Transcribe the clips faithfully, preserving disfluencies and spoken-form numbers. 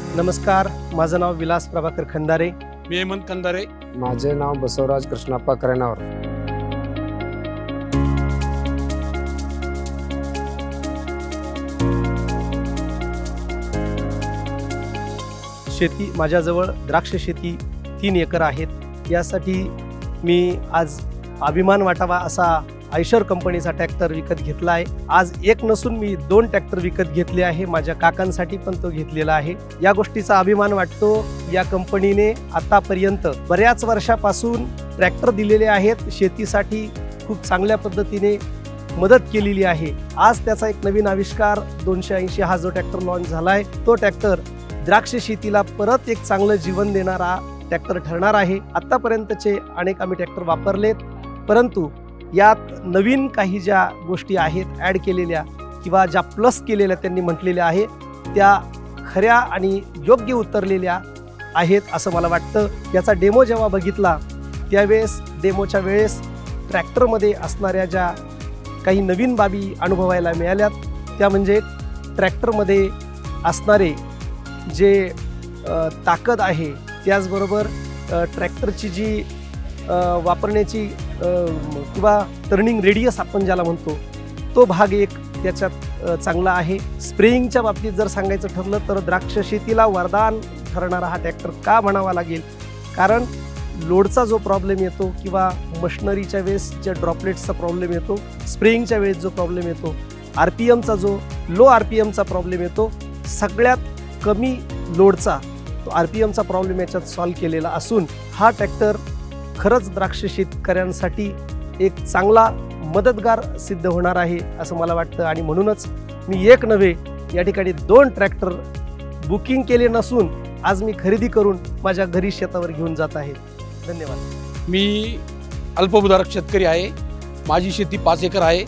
नमस्कार, माझं नाव विलास प्रभाकर खंदारे. मी हेमंत खंदारे. माझे नाव बसवराज कृष्णप्पा करेनावर. शेती माझ्याजवळ द्राक्ष शेती तीन एकर आहेत. यासाठी मी आज अभिमान वाटावा असा आयशर कंपनीचा ट्रॅक्टर विकत घेतला आहे. आज एक नसून मी दोन ट्रॅक्टर विकत घेतले आहे. माझ्या काकांसाठी पण तो घेतलेला आहे. या गोष्टीचा अभिमान वाटतो. या कंपनीने आतापर्यंत बऱ्याच वर्षापासून ट्रॅक्टर दिलेले आहेत. शेतीसाठी खूप चांगल्या पद्धतीने मदत केलेली आहे. आज त्याचा एक नवीन आविष्कार दोनशे ऐंशी हा जो ट्रॅक्टर लॉन्च झाला आहे, तो ट्रॅक्टर द्राक्ष शेतीला परत एक चांगलं जीवन देणारा ट्रॅक्टर ठरणार आहे. आतापर्यंतचे अनेक आम्ही ट्रॅक्टर वापरलेत, परंतु यात नवीन काही ज्या गोष्टी आहेत ॲड केलेल्या किंवा ज्या प्लस केलेल्या त्यांनी म्हटलेल्या आहे, त्या खऱ्या आणि योग्य उतरलेल्या आहेत असं मला वाटतं. याचा डेमो जेव्हा बघितला त्यावेळेस डेमोच्या वेळेस ट्रॅक्टरमध्ये असणाऱ्या ज्या काही नवीन बाबी अनुभवायला मिळाल्यात, त्या म्हणजे ट्रॅक्टरमध्ये असणारे जे ताकद आहे, त्याचबरोबर ट्रॅक्टरची जी वापरण्याची किंवा टर्निंग रेडियस आपण ज्याला म्हणतो, तो भाग एक त्याच्यात चांगला आहे. स्प्रेइंगच्या बाबतीत जर सांगायचं ठरलं तर द्राक्ष शेतीला वरदान ठरणारा हा ट्रॅक्टर का म्हणावा लागेल, कारण लोडचा जो प्रॉब्लेम येतो किंवा मशनरीच्या वेळेस ज्या ड्रॉपलेट्सचा प्रॉब्लेम येतो, स्प्रेइंगच्या वेळेस जो प्रॉब्लेम येतो, आर पी एमचा जो लो आर पी एमचा प्रॉब्लेम येतो, सगळ्यात कमी लोडचा तो आर पी एमचा प्रॉब्लेम याच्यात सॉल्व्ह केलेला असून हा ट्रॅक्टर खरंच द्राक्ष शेतकऱ्यांसाठी एक चांगला मदतगार सिद्ध होणार आहे असं मला वाटतं. आणि म्हणूनच मी एक नव्हे या ठिकाणी दोन ट्रॅक्टर बुकिंग केले नसून आज मी खरेदी करून माझ्या घरी शेतावर घेऊन जात आहे. धन्यवाद. मी अल्पभूधारक शेतकरी आहे. माझी शेती पाच एकर आहे.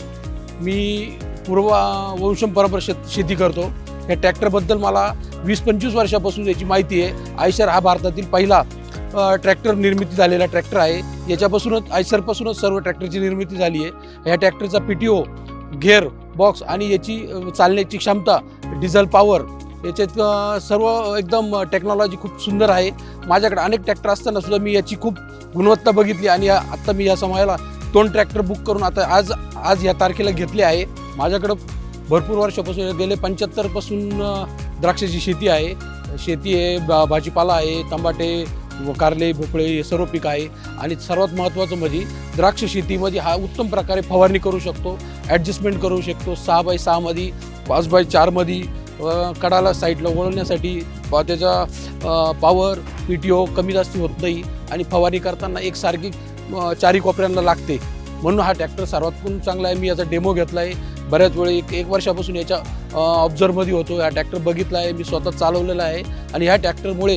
मी पूर्व वंशम परंपरा शेत शेती करतो. या ट्रॅक्टरबद्दल मला वीस पंचवीस वर्षापासून याची माहिती आहे. आयशर हा भारतातील पहिला ट्रॅक्टर निर्मिती झालेला ट्रॅक्टर आहे. याच्यापासूनच आयशरपासूनच सर्व ट्रॅक्टरची निर्मिती झाली आहे. ह्या ट्रॅक्टरचा P T O, gear box आणि याची चालण्याची क्षमता, डिझेल पॉवर, याच्यात सर्व एकदम टेक्नॉलॉजी खूप सुंदर आहे. माझ्याकडे अनेक ट्रॅक्टर असताना सुद्धा मी याची खूप गुणवत्ता बघितली आणि आत्ता मी या समयाला दोन ट्रॅक्टर बुक करून आता आज आज या तारखेला घेतले आहे. माझ्याकडं भरपूर वर्षापासून गेले पंच्याहत्तरपासून द्राक्षाची शेती आहे. शेती आहे, भा भाजीपाला आहे, टमाटे, कारले, भोपळे हे सर्व पीक आहे. आणि सर्वात महत्त्वाचं म्हणजे द्राक्ष शेतीमध्ये हा उत्तम प्रकारे फवारणी करू शकतो, ॲडजस्टमेंट करू शकतो. सहा बाय सहामध्ये, पाच बाय चारमध्ये कडाला साईडला वळवण्यासाठी त्याचा पॉवर पी टी ओ कमी जास्त होत नाही आणि फवारणी करताना एकसारखी चारी कोपऱ्यांना लागते. म्हणून हा ट्रॅक्टर सर्वात चांगला आहे. मी याचा डेमो घेतला आहे. बऱ्याच वेळ एक एक वर्षापासून याच्या ऑब्झर्वमध्ये होतो. हा ट्रॅक्टर बघितला आहे, मी स्वतः चालवलेला आहे आणि ह्या ट्रॅक्टरमुळे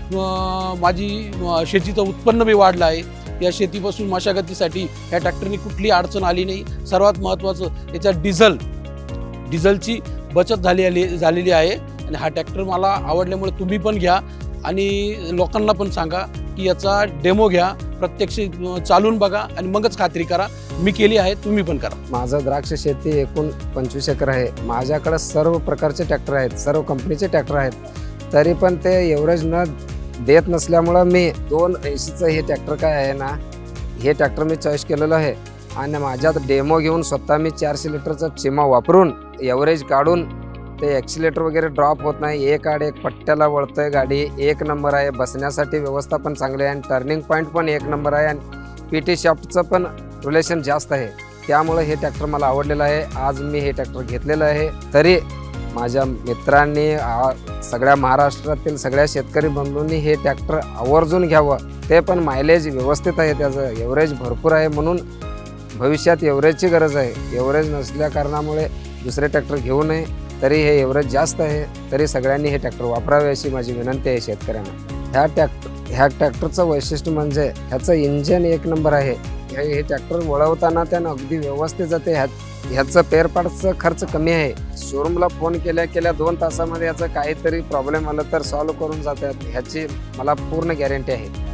माझी शेतीचं उत्पन्न बी वाढलं आहे. या शेतीपासून मशागतीसाठी ह्या ट्रॅक्टरनी कुठली अडचण आली नाही. सर्वात महत्त्वाचं याच्या डिझेल डिझेलची बचत झाली झालेली आहे. आणि हा ट्रॅक्टर मला आवडल्यामुळे तुम्ही पण घ्या आणि लोकांना पण सांगा की याचा डेमो घ्या, प्रत्यक्ष चालून बघा आणि मगच खात्री करा. मी केली आहे, तुम्ही पण करा. माझं द्राक्ष शेती एकूण पंचवीस एकर आहे. माझ्याकडे सर्व प्रकारचे ट्रॅक्टर आहेत, सर्व कंपनीचे ट्रॅक्टर आहेत. तरी पण ते एव्हरेज न देत नसल्यामुळं मी दोन ऐंशीचं हे ट्रॅक्टर काय आहे ना, हे ट्रॅक्टर मी चॉईस केलेलं आहे. आणि माझ्यात डेमो घेऊन स्वतः मी चारशे लिटरचा चिमा वापरून एव्हरेज काढून ते ॲक्सिलेटर वगैरे ड्रॉप होत नाही, एक आड एक पट्ट्याला वळतोय, गाडी एक नंबर आहे. बसण्यासाठी व्यवस्था पण चांगली आहे आणि टर्निंग पॉईंट पण एक नंबर आहे. आणि पी टी शाफ्टचं पण रिलेशन जास्त आहे. त्यामुळे हे ट्रॅक्टर मला आवडलेलं आहे. आज मी हे ट्रॅक्टर घेतलेलं आहे. तरी माझ्या मित्रांनी, सगळ्या महाराष्ट्रातील सगळ्या शेतकरी बंधूंनी हे ट्रॅक्टर आवर्जून घ्यावं. ते पण मायलेज व्यवस्थित आहे, त्याचं एव्हरेज भरपूर आहे. म्हणून भविष्यात एव्हरेजची गरज आहे. एव्हरेज नसल्या कारणामुळे दुसरे ट्रॅक्टर घेऊ नये. तरी हे एव्हरेज जास्त आहे, तरी सगळ्यांनी हे ट्रॅक्टर वापरावे अशी माझी विनंती आहे शेतकऱ्यांना. ह्या ट्रॅक्टर ह्या ट्रॅक्टरचं वैशिष्ट्य म्हणजे ह्याचं इंजन एक नंबर आहे. हे ट्रॅक्टर वळवताना त्यानं अगदी व्यवस्थित जाते. ह्या ह्याचं पेअर पार्ट्सचा खर्च कमी आहे. शोरूमला फोन केल्या केल्या दोन तासामध्ये याचं काहीतरी प्रॉब्लेम आलं तर सॉल्व्ह करून जातात. ह्याची मला पूर्ण गॅरंटी आहे.